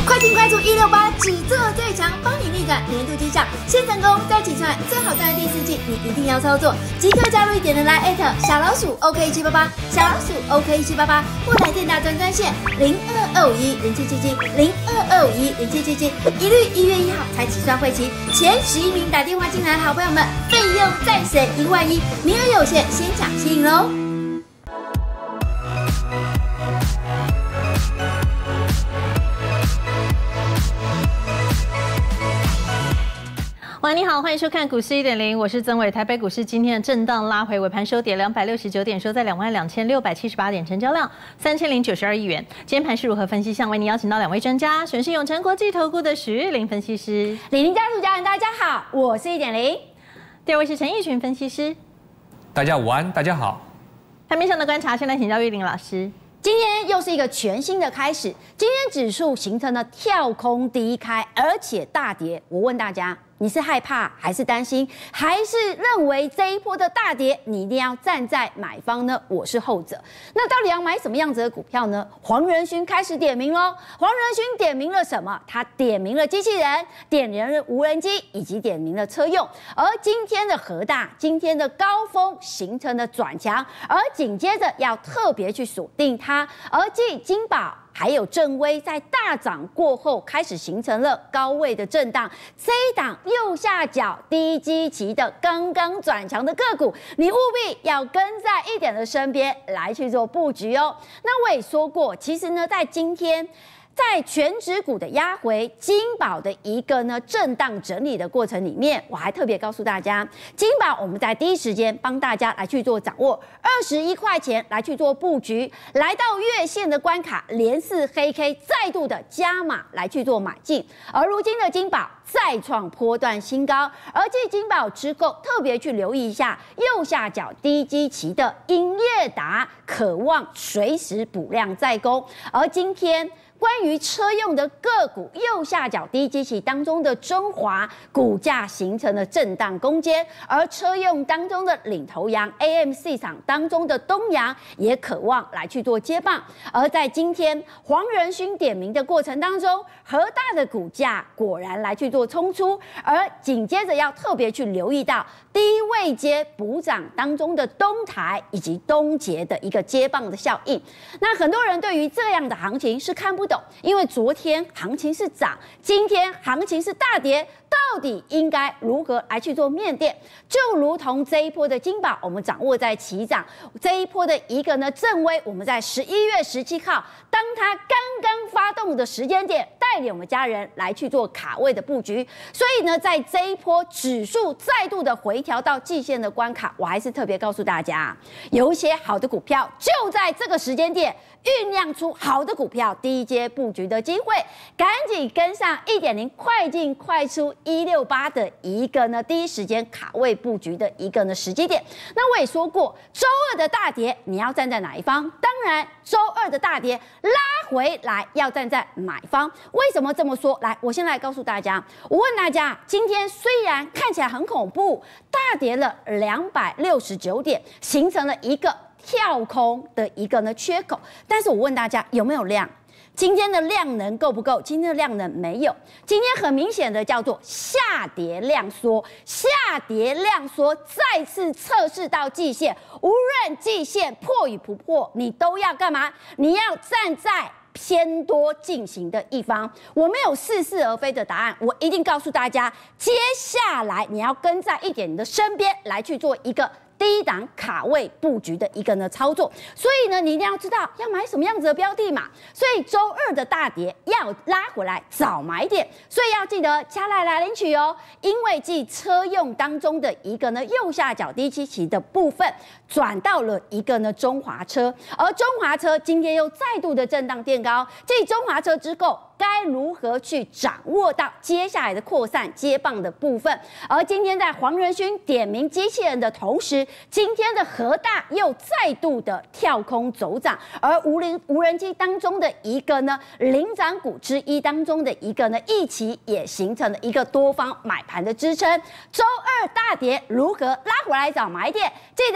快进快出168，只做最强，帮你逆转年度绩效，先成功再起算，最好赚的第4季，你一定要操作，即刻加入1点的来@小老鼠 OK1788，小老鼠 OK1788，或来电大专线0225107777，0225107777，一律1月1号才起算会期，前11名打电话进来的好朋友们，费用再省1万1，名额有限，先抢先赢喽！ 喂，你好，欢迎收看股市1.0，我是曾伟。台北股市今天的震荡拉回，尾盘收跌269点，收在22678点，成交量3092亿元。今天盘是如何分析？向为您邀请到2位专家，选是永诚国际投顾的许玉玲分析师， 李宁家族家人大家好，我是1.0。 第2位是陈奕群分析师， 大家午安，大家好。 盘面上的观察，先来请教玉玲老师。 今天又是一个全新的开始，今天指数形成了跳空低开，而且大跌。我问大家，你是害怕还是担心，还是认为这一波的大跌你一定要站在买方呢？我是后者。那到底要买什么样子的股票呢？黄仁勋开始点名喽。黄仁勋点名了什么？他点名了机器人，点名了无人机，以及点名了车用。而今天的和大，今天的高峰形成了转强，而紧接着要特别去锁定它。而继金宝还有正威在大涨过后，开始形成了高位的震荡。这一档右下角低基期的刚刚转强的个股，你务必要跟在1点的身边来去做布局哦。那我也说过，其实呢，在今天，在全指股的压回，金宝的一个呢震荡整理的过程里面，我还特别告诉大家，金宝我们在第一时间帮大家来去做掌握，21块钱来去做布局，来到月线的关卡，连4黑 K 再度的加码来去做买进，而如今的金宝再创波段新高，而继金宝之后，特别去留意一下右下角低基期的英业达，渴望随时补量再攻，而今天关于车用的个股，右下角低基期当中的中华股价形成了震荡攻坚，而车用当中的领头羊 AMC 厂当中的东阳也渴望来去做接棒。而在今天黄仁勋点名的过程当中，和大的股价果然来去做冲出，而紧接着要特别去留意到低位阶补涨当中的东台以及东捷的一个接棒的效应。那很多人对于这样的行情是看不懂，因为昨天行情是涨，今天行情是大跌，到底应该如何来去做面对？就如同这一波的金宝，我们掌握在起涨，这一波的一个呢正威，我们在11月17号，当它刚刚发动的时间点，带领我们家人来去做卡位的布局。所以呢，在这一波指数再度的回调到季线的关卡，我还是特别告诉大家，有一些好的股票就在这个时间点酝酿出好的股票低阶布局的机会，赶紧跟上1.0，快进快出168的一个呢第一时间卡位布局的一个呢时机点。那我也说过，周二的大跌你要站在哪一方？当然，周二的大跌拉回来要站在买方。为什么这么说？来，我先来告诉大家，我问大家，今天虽然看起来很恐怖，大跌了269点，形成了一个跳空的一个呢缺口，但是我问大家有没有量？今天的量能够不够？今天的量能没有，今天很明显的叫做下跌量缩，下跌量缩再次测试到季线，无论季线破与不破，你都要干嘛？你要站在偏多进行的一方。我没有似是而非的答案，我一定告诉大家，接下来你要跟在1点的身边来去做一个低档卡位布局的一个呢操作。所以呢，你一定要知道要买什么样子的标的嘛。所以周二的大跌要拉回来早买点，所以要记得加来领取哦。因为继车用当中的一个呢右下角低基期的部分转到了一个呢中华车，而中华车今天又再度的震荡垫高，继中华车之后，该如何去掌握到接下来的扩散接棒的部分？而今天在黄仁勋点名机器人的同时，今天的和大又再度的跳空走涨，而无人机当中的一个呢领涨股之一当中的一个呢一期也形成了一个多方买盘的支撑。周二大跌如何拉回来找买点？记得在赖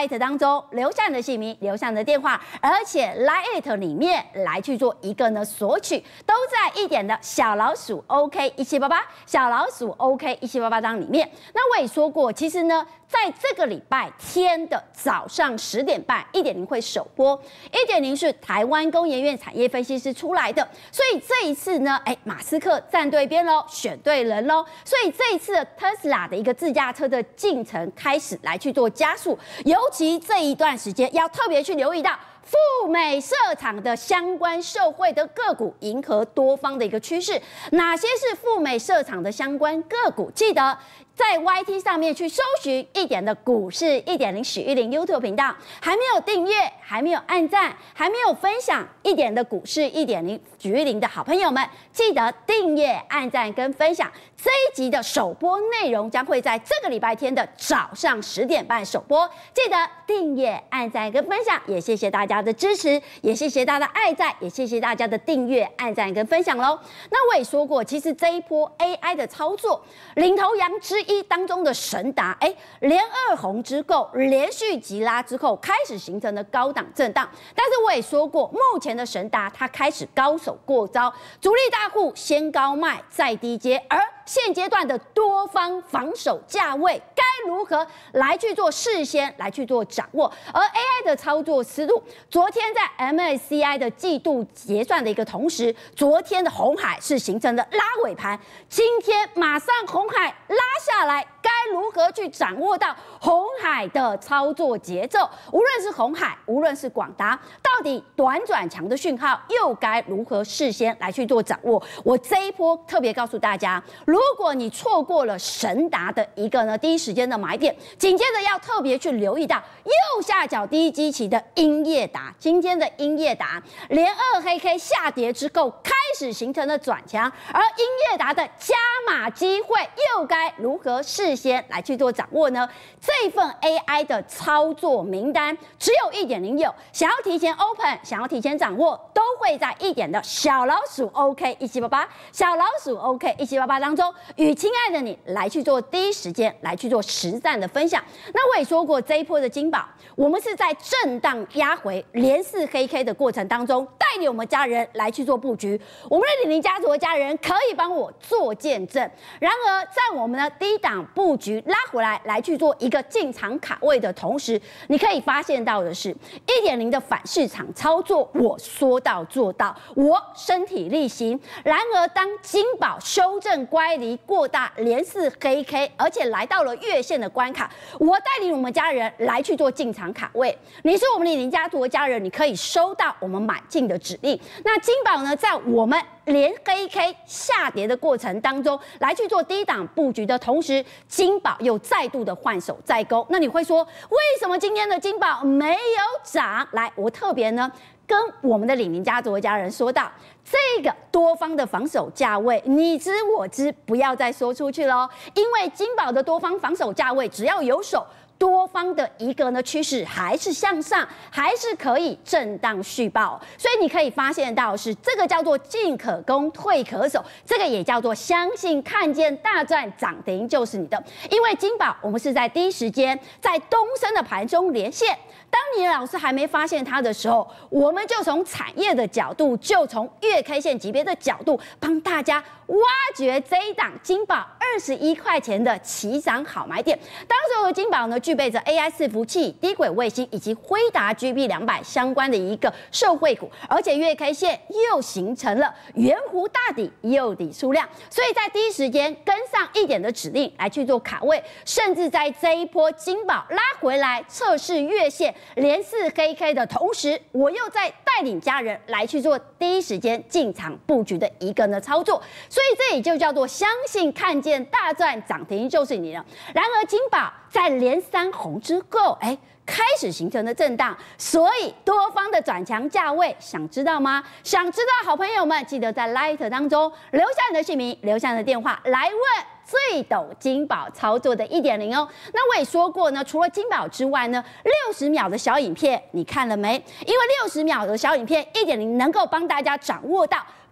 Light 当中留下你的姓名，留下你的电话，而且 Light 里面来去做一个呢索取，都在1点的小老鼠 OK1788， 小老鼠 OK1788当里面。那我也说过，其实呢，在这个礼拜天的早上10点半，1.0会首播。1.0是台湾工研院产业分析师出来的，所以这一次呢，马斯克站对边喽，选对人喽。所以这一次的特斯拉的一个自驾车的进程开始来去做加速，尤其这一段时间要特别去留意到赴美设厂的相关受惠的个股，迎合多方的一个趋势。哪些是赴美设厂的相关个股？记得在 YT 上面去搜寻1点的股市1.0许玉玲 YouTube 频道，还没有订阅、还没有按赞、还没有分享1点的股市1.0许玉玲的好朋友们，记得订阅、按赞跟分享。这一集的首播内容将会在这个礼拜天的早上10点半首播，记得订阅、按赞跟分享。也谢谢大家的支持，也谢谢大家的爱在，也谢谢大家的订阅、按赞跟分享喽。那我也说过，其实这一波 AI 的操作，领头羊之一当中的神达，连2红之后，连续急拉之后，开始形成了高档震荡。但是我也说过，目前的神达它开始高手过招，主力大户先高卖再低接，而现阶段的多方防守价位该如何来去做事先来去做掌握？而 AI 的操作思路，昨天在 MSCI 的季度结算的一个同时，昨天的红海是形成了拉尾盘，今天马上红海拉下来，该如何去掌握到红海的操作节奏？无论是红海，无论是广达，到底短转强的讯号又该如何事先来去做掌握？我这一波特别告诉大家，如果你错过了神达的一个呢第一时间的买点，紧接着要特别去留意到右下角第一基期的英业达，今天的英业达连2黑 K 下跌之后开始形成了转强，而英业达的加码机会又该如何事先来去做掌握呢？这份 AI 的操作名单只有1.0有，想要提前 open， 想要提前掌握，都会在1点的小老鼠 OK1788， 小老鼠 OK1788当中，与亲爱的你来去做第一时间来去做实战的分享。那我也说过，这一波的金宝，我们是在震荡压回连4黑 K 的过程当中，带领我们家人来去做布局。我们的李宁家族的家人可以帮我做见证。然而，在我们的低档布局拉回来去做一个进场卡位的同时，你可以发现到的是1.0的反市场操作，我说到做到，我身体力行。然而，当金宝修正乖离过大，连4黑 K， 而且来到了月线的关卡，我带领我们家人来去做进场卡位。你是我们李宁家族的家人，你可以收到我们买进的指令。那金宝呢，在我们连黑 K 下跌的过程当中，来去做低档布局的同时，金宝又再度的换手再攻。那你会说，为什么今天的金宝没有涨？来，我特别呢跟我们的李宁家族的家人说到，这个多方的防守价位，你知我知，不要再说出去喽。因为金宝的多方防守价位，只要有手，多方的一个呢趋势还是向上，还是可以震荡续报。所以你可以发现到是这个叫做进可攻，退可守，这个也叫做相信看见大赚涨停就是你的。因为金宝我们是在第一时间在东升的盘中连线。当你的老师还没发现它的时候，我们就从产业的角度，就从月 K 线级别的角度，帮大家挖掘这一档金宝21块钱的起涨好买点。当时的金宝呢，具备着 AI 伺服器、低轨卫星以及辉达 GB200 相关的一个受惠股，而且月 K 线又形成了圆弧大底、右底数量，所以在第一时间跟上1点的指令来去做卡位，甚至在这一波金宝拉回来测试月线连4黑 K 的同时，我又在带领家人来去做第一时间进场布局的一个呢操作，所以这也就叫做相信看见大赚涨停就是你了。然而金宝在连3红之后，开始形成的震荡，所以多方的转强价位，想知道吗？想知道好朋友们，记得在 Light 当中留下你的姓名，留下你的电话来问最懂金宝操作的1.0哦。那我也说过呢，除了金宝之外呢，60秒的小影片你看了没？因为60秒的小影片1.0能够帮大家掌握到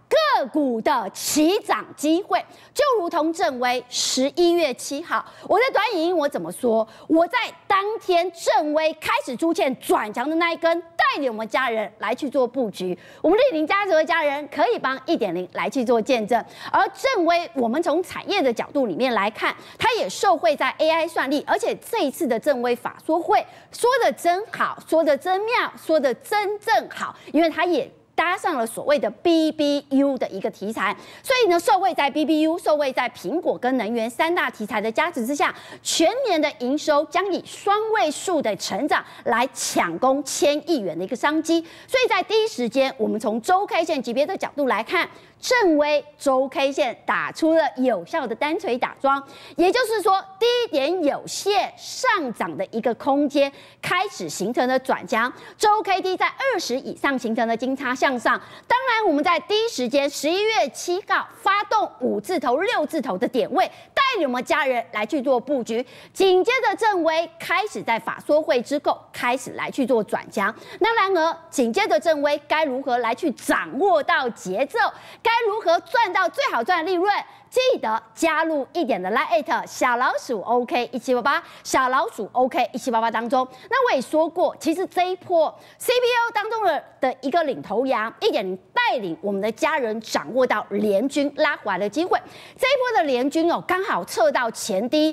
个股的起涨机会，就如同正威11月7号，我在短影音我怎么说？我在当天正威开始出现转强的那一根，带领我们家人来去做布局。我们莅临家族的家人可以帮1.0来去做见证。而正威，我们从产业的角度里面来看，它也受惠在 AI 算力，而且这一次的正威法说会说的真好，说的真妙，说的真正好，因为它也搭上了所谓的 BBU 的一个题材，所以呢，受惠在 BBU、受惠在苹果跟能源3大题材的加持之下，全年的营收将以双位数的成长来抢攻1000亿元的一个商机。所以在第一时间，我们从周 K 线级别的角度来看，正威周 K 线打出了有效的单锤打桩，也就是说，低点有限上涨的一个空间开始形成了转强，周 K D 在20以上形成了金叉向上。当然，我们在第一时间11月7号发动5字头、6字头的点位，带领我们家人来去做布局。紧接着正威开始在法说会之后开始来去做转强。那然而，紧接着正威该如何来去掌握到节奏？该如何赚到最好赚的利润？记得加入1.0的 LINE@ 小老鼠 OK1788， 小老鼠 OK1788当中。那我也说过，其实这一波 CPO 当中的一个领头羊1.0带领我们的家人掌握到联军拉回来的机会。这一波的联军刚好测到前低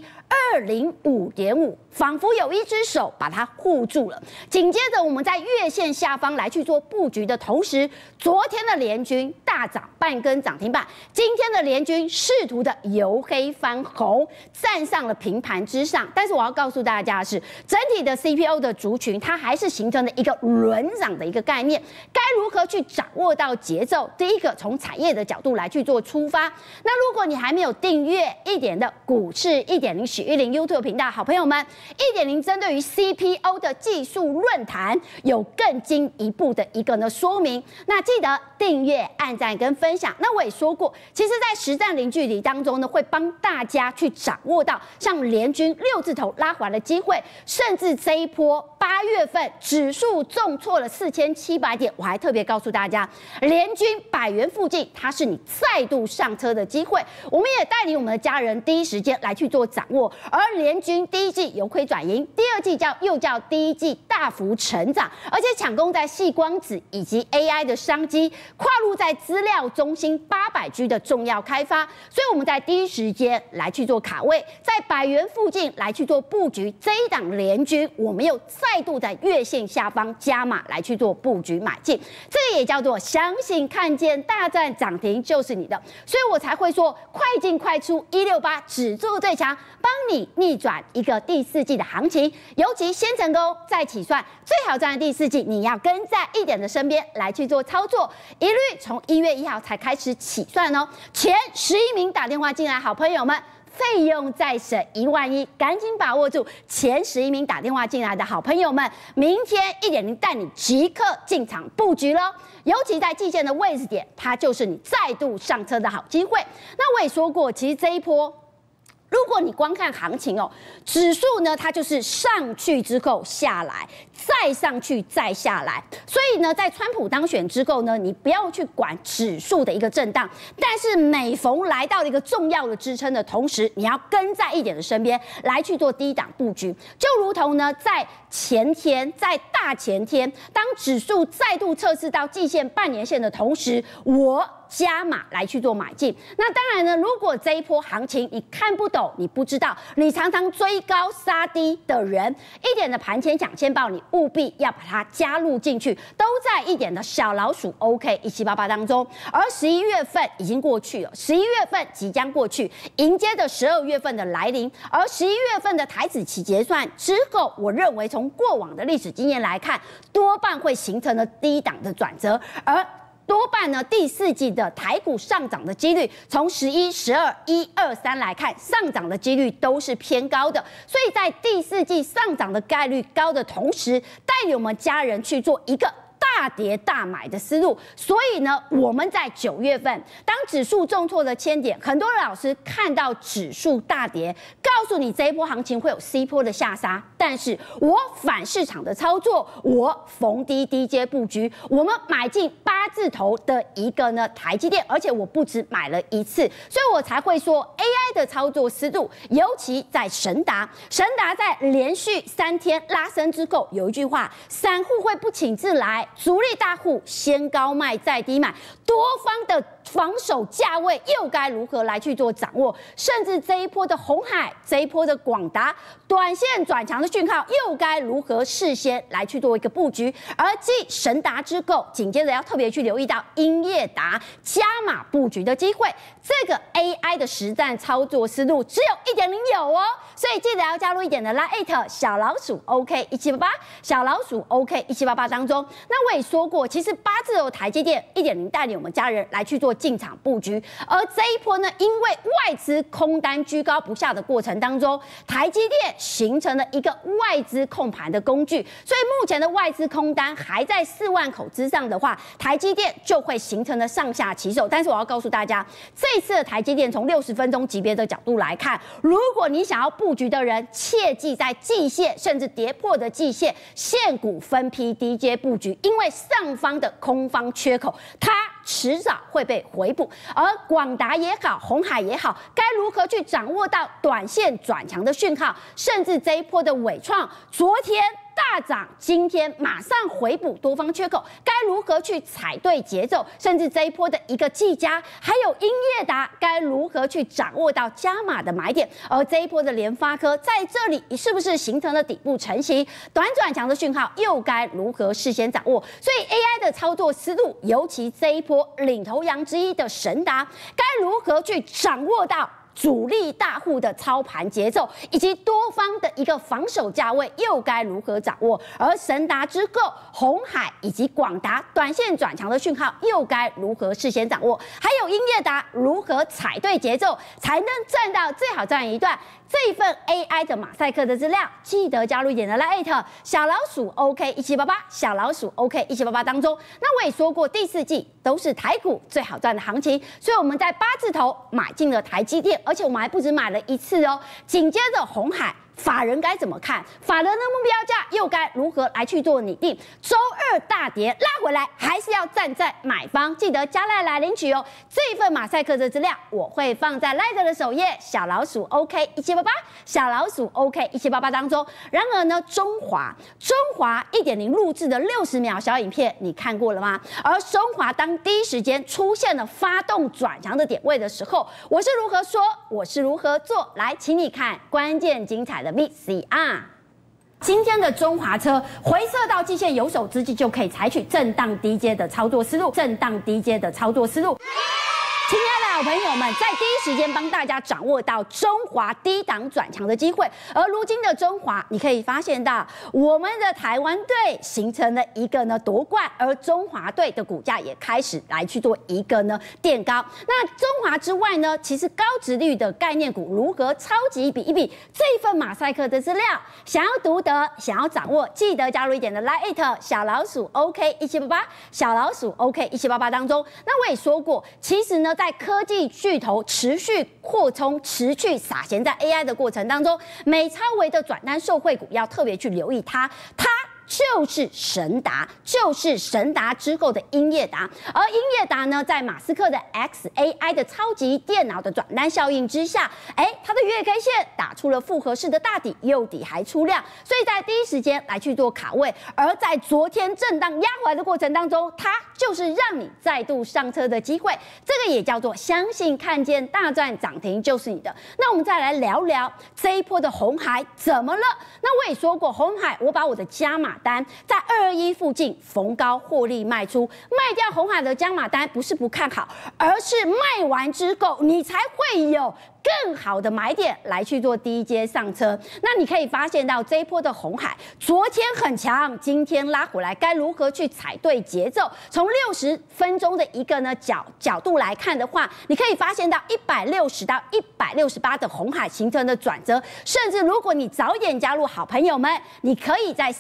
205.5，仿佛有一只手把它护住了。紧接着我们在月线下方来去做布局的同时，昨天的联军大涨半根涨停板，今天的联军试图的由黑翻红，站上了平盘之上。但是我要告诉大家的是，整体的 CPO 的族群它还是形成了一个轮涨的一个概念，该如何去掌握到节奏？第一个从产业的角度来去做出发。那如果你还没有订阅1.0的股市1.0许玉玲 YouTube 频道，好朋友们，1.0针对于 CPO 的技术论坛有更进一步的一个说明。那记得订阅、按赞跟分享。那我也说过，其实在实战零距离当中呢，会帮大家去掌握到像联军6字头拉回来的机会，甚至这一波8月份指数重挫了4700点，我还特别告诉大家，联军100元附近，它是你再度上车的机会。我们也带领我们的家人第一时间来去做掌握。而联军第一季由亏转盈，第二季又叫第一季大幅成长，而且抢攻在矽光子以及 AI 的商机，跨入在资料中心800G 的重要开发，所以我们在第一时间来去做卡位，在100元附近来去做布局。这一档联军，我们又再度在月线下方加码来去做布局买进，这也叫做相信看见大战涨停就是你的，所以我才会说快进快出168指数最强，帮你逆转一个第4季的行情，尤其先成功再起算，最好赚的第4季，你要跟在1.0的身边来去做操作，一律从1月1号才开始起算哦。前11名打电话进来，好朋友们，费用再省1万1，赶紧把握住前11名打电话进来的好朋友们，明天1.0带你即刻进场布局喽。尤其在季线的位置点，它就是你再度上车的好机会。那我也说过，其实这一波，如果你光看行情指数呢，它就是上去之后下来，再上去再下来。所以呢，在川普当选之后呢，你不要去管指数的一个震荡，但是每逢来到了一个重要的支撑的同时，你要跟在1.0的身边来去做低档布局。就如同呢，在前天，在大前天，当指数再度测试到季线、半年线的同时，我加码来去做买进。那当然呢，如果这一波行情你看不懂，你不知道，你常常追高杀低的人，1.0的盘前抢先报，你务必要把它加入进去，都在1.0的小老鼠 OK1788当中。而11月份已经过去了，11月份即将过去，迎接着12月份的来临。而11月份的台指期结算之后，我认为从过往的历史经验来看，多半会形成了低档的转折，而多半呢，第4季的台股上涨的几率，从11、12、1、2、3来看，上涨的几率都是偏高的。所以在第4季上涨的概率高的同时，带领我们家人去做一个大大跌大买的思路。所以呢，我们在9月份，当指数重挫了1000点，很多老师看到指数大跌，告诉你这一波行情会有 C 波的下杀，但是我反市场的操作，我逢低低阶布局，我们买进8字头的一个呢台积电，而且我不止买了一次，所以我才会说 AI 的操作思路，尤其在神达在连续3天拉升之后，有一句话，散户会不请自来，主力大户先高卖再低买，多方的防守价位又该如何来去做掌握？甚至这一波的鸿海，这一波的广达，短线转强的讯号又该如何事先来去做一个布局？而继神达之后，紧接着要特别去留意到英业达加码布局的机会。这个 AI 的实战操作思路只有1.0有哦，所以记得要加入一点的 Line@ 小老鼠 OK1788，小老鼠 OK1788当中。那我也说过，其实8字头台积电1.0带领我们家人来去做进场布局，而这一波呢，因为外资空单居高不下的过程当中，台积电形成了一个外资控盘的工具，所以目前的外资空单还在4万口之上的话，台积电就会形成了上下齐手。但是我要告诉大家，这次的台积电从60分钟级别的角度来看，如果你想要布局的人，切记在季线甚至跌破的季线，现股分批低阶布局，因为上方的空方缺口，它迟早会被回补。而广达也好，鸿海也好，该如何去掌握到短线转强的讯号？甚至这一波的伟创，昨天大涨，今天马上回补多方缺口，该如何去踩对节奏？甚至这一波的一个技嘉，还有英业达，该如何去掌握到加码的买点？而这一波的联发科在这里是不是形成了底部成型？短转强的讯号又该如何事先掌握？所以 AI 的操作思路，尤其这一波领头羊之一的神达，该如何去掌握到主力大户的操盘节奏，以及多方的一个防守价位又该如何掌握？而神达之后，鸿海以及广达短线转强的讯号又该如何事先掌握？还有英业达如何踩对节奏，才能赚到最好赚一段？这一份 AI 的马赛克的资料，记得加入一点的 Line@ 小老鼠 OK1788，小老鼠 OK1788当中。那我也说过，第4季都是台股最好赚的行情，所以我们在8字头买进了台积电，而且我们还不止买了一次哦。紧接着鸿海，法人该怎么看？法人的目标价又该如何来去做拟定？周2大跌拉回来，还是要站在买方，记得加赖来领取哦。这一份马赛克的资料我会放在赖的首页，小老鼠 OK1788，小老鼠 OK1788当中。然而呢，中华1.0录制的60秒小影片，你看过了吗？而中华当第一时间出现了发动转强的点位的时候，我是如何说，我是如何做？来，请你看关键精彩的 VCR。今天的中华车回撤到季线有手之际，就可以采取震荡低阶的操作思路，震荡低阶的操作思路。亲爱的好朋友们，在第一时间帮大家掌握到中华低档转强的机会，而如今的中华，你可以发现到我们的台湾队形成了一个呢夺冠，而中华队的股价也开始来去做一个呢垫高。那中华之外呢，其实高殖率的概念股如何超级比一比？这一份马赛克的资料，想要读得，想要掌握，记得加入一点的 Line@ 小老鼠 OK1788，小老鼠 OK1788当中。那我也说过，其实呢，在科技巨头持续扩充、持续撒钱在 AI 的过程当中，美超微的转单受惠股要特别去留意它。就是神达，就是神达之后的英业达，而英业达呢，在马斯克的 XAI 的超级电脑的转单效应之下，它的月 K 线打出了复合式的大底，右底还出量，所以在第一时间来去做卡位。而在昨天震荡压回来的过程当中，它就是让你再度上车的机会，这个也叫做相信看见大赚涨停就是你的。那我们再来聊聊这一波的鸿海怎么了？那我也说过，鸿海我把我的加码单在221附近逢高获利卖出，卖掉鸿海的加码单不是不看好，而是卖完之后你才会有更好的买点来去做低阶上车。那你可以发现到这一波的鸿海昨天很强，今天拉回来，该如何去踩对节奏？从60分钟的一个呢角度来看的话，你可以发现到160到168的鸿海形成的转折，甚至如果你早一点加入好朋友们，你可以在3月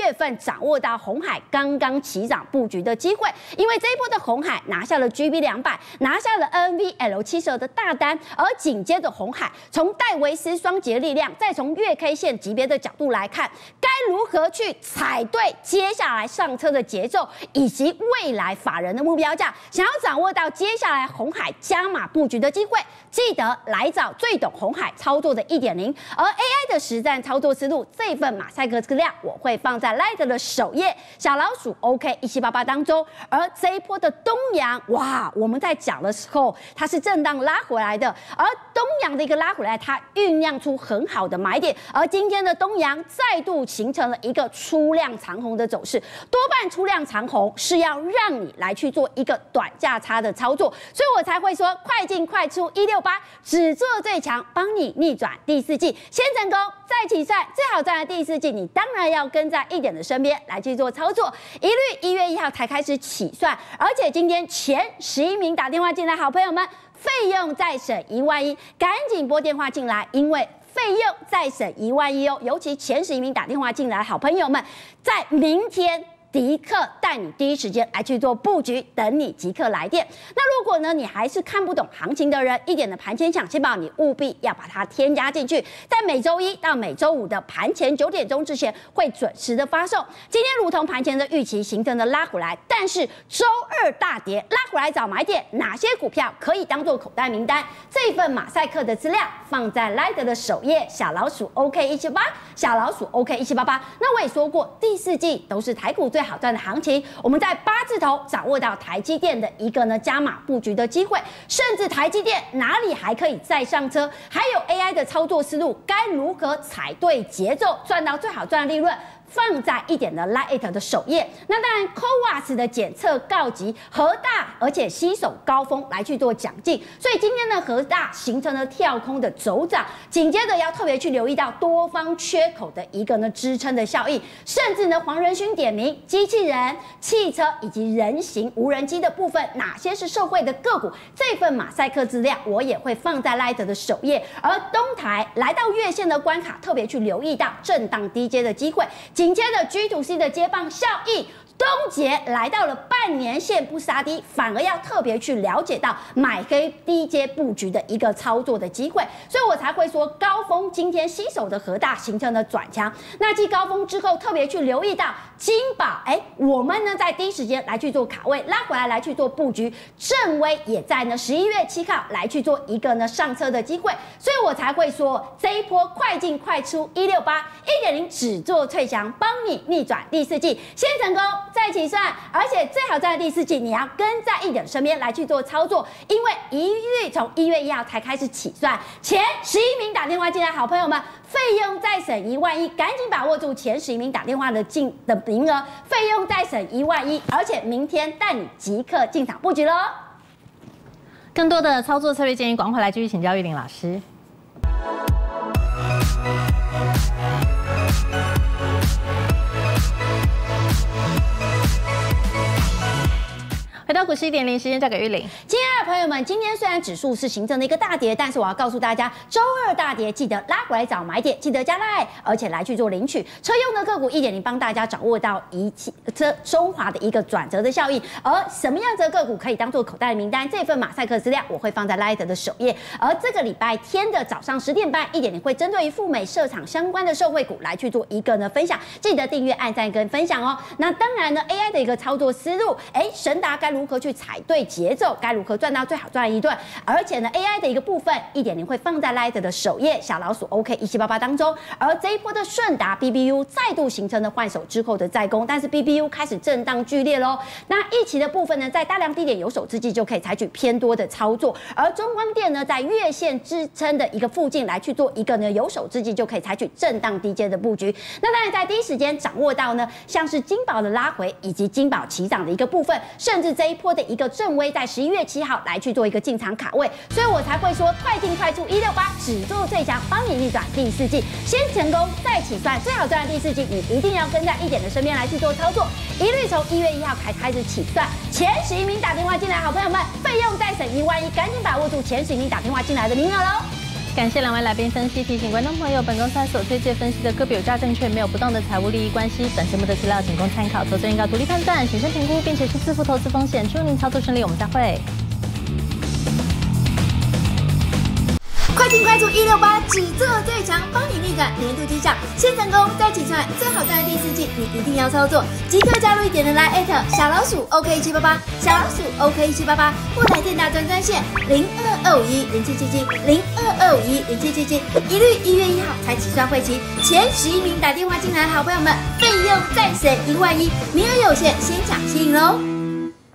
月份掌握到鸿海刚刚起涨布局的机会，因为这一波的鸿海拿下了 GB200，拿下了 NVL72的大单，而紧接着鸿海从戴维斯双节力量，再从月 K 线级别的角度来看，该如何去踩对接下来上车的节奏，以及未来法人的目标价，想要掌握到接下来鸿海加码布局的机会，记得来找最懂鸿海操作的 1.0， 而 AI 的实战操作思路，这份马赛克资料我会放在 Light 的首页小老鼠 OK1788当中。而这一波的东阳，哇，我们在讲的时候，它是震荡拉回来的，而东阳的一个拉回来，它酝酿出很好的买点，而今天的东阳再度形成了一个出量长红的走势，多半出量长红是要让你来去做一个短价差的操作，所以我才会说快进快出168，只做最强，帮你逆转第4季，先成功再起算，最好赚的第4季，你当然要跟在1点的身边来去做操作，一律1月1号才开始起算，而且今天前11名打电话进来，好朋友们，费用再省1万1，赶紧拨电话进来，因为费用再省1万1哦，尤其前11名打电话进来，好朋友们，在明天即刻带你第一时间来去做布局，等你即刻来电。那如果呢，你还是看不懂行情的人，1点的盘前抢先宝，你务必要把它添加进去，在每周一到每周五的盘前9点钟之前会准时的发送。今天如同盘前的预期形成的拉回来，但是周二大跌，拉回来找买点，哪些股票可以当做口袋名单？这份马赛克的资料放在 Light 的首页小老鼠 OK178，小老鼠 OK1788。那我也说过，第4季都是台股最好赚的行情，我们在8字头掌握到台积电的一个呢加码布局的机会，甚至台积电哪里还可以再上车，还有 AI 的操作思路，该如何踩对节奏，赚到最好赚的利润。放在1点的 Light 的首页，那当然 CoWAS 的检测告急，和大而且携手高峰来去做讲进，所以今天呢和大形成了跳空的走涨，紧接着要特别去留意到多方缺口的一个呢支撑的效应，甚至呢黄仁勋点名机器人、汽车以及人形无人机的部分，哪些是受惠的个股，这份马赛克资料我也会放在 Light 的首页，而东台来到月线的关卡，特别去留意到震荡低阶的机会。紧接着 G2C 的接棒效应，东杰来到了半年线不杀低，反而要特别去了解到买黑低阶布局的一个操作的机会，所以我才会说高峰今天携手的和大形成了转强，那继高峰之后特别去留意到金宝，我们呢在第一时间来去做卡位，拉回来去做布局，正威也在呢11月7号来去做一个呢上车的机会，所以我才会说这一波快进快出168 1.0只做脆强，帮你逆转第4季，先成功再起算，而且最好在第4季你要跟在1点身边来去做操作，因为一律从1月1号才开始起算，前11名打电话进来，好朋友们，费用再省1万1，赶紧把握住前11名打电话的名额，费用再省1万1，而且明天带你即刻进场布局喽。 更多的操作策略建议，赶快来继续请教玉玲老师。回到股市1.0，时间交给玉玲。 亲爱的朋友们，今天虽然指数是形成了一个大跌，但是我要告诉大家，周二大跌记得拉回来找买点，记得加赖，而且来去做领取。车用的个股1.0帮大家掌握到中华的一个转折的效应，而什么样子的个股可以当做口袋的名单？这份马赛克资料我会放在 Light 的首页，而这个礼拜天的早上10点半1.0会针对于赴美设厂相关的受惠股来去做一个呢分享，记得订阅、按赞跟分享哦。那当然呢 ，AI 的一个操作思路，神达该如何去踩对节奏，该如何赚到最好赚的一顿，而且呢 AI 的一个部分1.0会放在 Light 的首页小老鼠 OK1788当中，而这一波的顺达 BBU 再度形成了换手之后的再攻，但是 BBU 开始震荡剧烈咯。那一期的部分呢，在大量低点有手之际就可以采取偏多的操作，而中光电呢，在月线支撑的一个附近来去做一个呢有手之际就可以采取震荡低阶的布局。那当然在第一时间掌握到呢，像是金宝的拉回以及金宝起涨的一个部分，甚至这一波的一个正威在11月7号来去做一个进场卡位，所以我才会说快进快出168，只做最强，帮你逆转第4季，先成功再起算，最好赚的第4季，你一定要跟在1点的身边来去做操作，一律从1月1号开始起算，前11名打电话进来，好朋友们，费用再省1万1，赶紧把握住前11名打电话进来的名额喽。 感谢两位来宾分析，提醒观众朋友，本公司所推荐分析的个别有价证券没有不当的财务利益关系，本节目的资料仅供参考，投资人应该独立判断、审慎评估，并且是自负投资风险。祝您操作顺利，我们再会。 快进快出168，只做最强，帮你逆转年度绩效，先成功再起算，最好赚的第4季，你一定要操作，即刻加入1点的 Line@ 小老鼠 OK1788，小老鼠 OK1788，或来电大专专线022510777022510777，一律1月1号才起算会期，前11名打电话进来的好朋友们，费用再省1万1，名额有限，先抢先赢喽！